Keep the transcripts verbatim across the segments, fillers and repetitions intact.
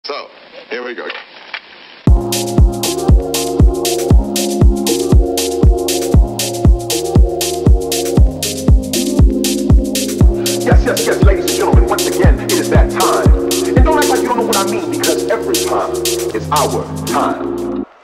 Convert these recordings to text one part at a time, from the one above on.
So, here we go. Yes, yes, yes, ladies and gentlemen, once again, it is that time. And don't act like you don't know what I mean, because every time is our time.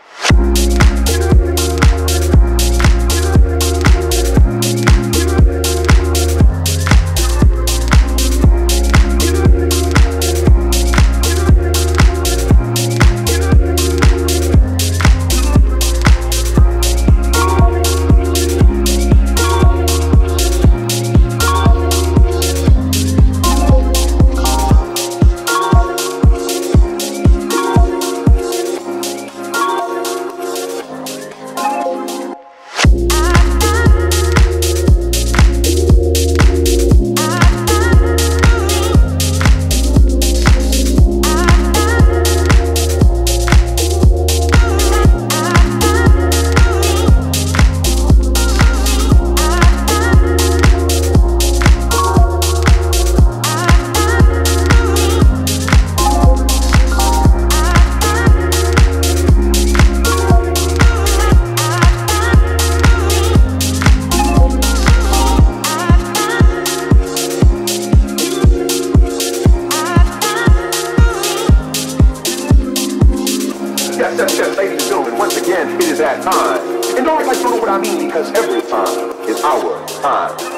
Yes, yes, yes, ladies and gentlemen, once again, it is that time. And don't act like you don't know what I mean, because every time is our time.